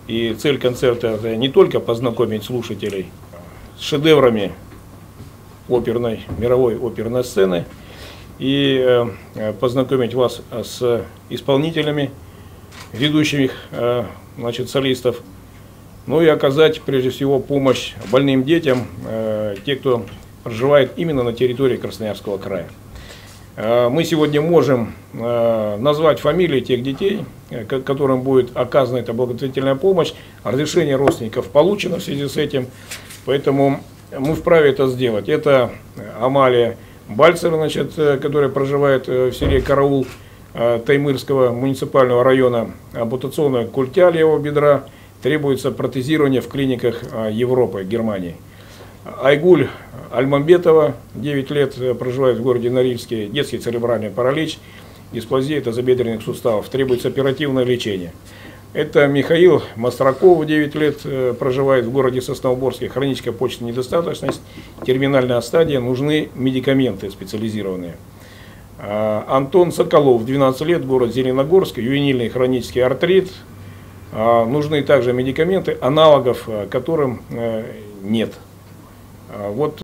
И цель концерта – это не только познакомить слушателей с шедеврами мировой оперной сцены и познакомить вас с исполнителями, ведущими солистов, но и оказать прежде всего помощь больным детям, те, кто проживает именно на территории Красноярского края. Мы сегодня можем назвать фамилии тех детей, которым будет оказана эта благотворительная помощь. Разрешение родственников получено в связи с этим, поэтому мы вправе это сделать. Это Амалия Бальцева, которая проживает в селе Караул Таймырского муниципального района. Ампутационная культя левого бедра, требуется протезирование в клиниках Европы, Германии. Айгуль Альмамбетова, 9 лет, проживает в городе Норильске, детский церебральный паралич, дисплазия тазобедренных суставов, требуется оперативное лечение. Это Михаил Мастраков, 9 лет, проживает в городе Сосновоборске, хроническая почечная недостаточность, терминальная стадия, нужны медикаменты специализированные. Антон Соколов, 12 лет, город Зеленогорск, ювенильный хронический артрит, нужны также медикаменты, аналогов которым нет. Вот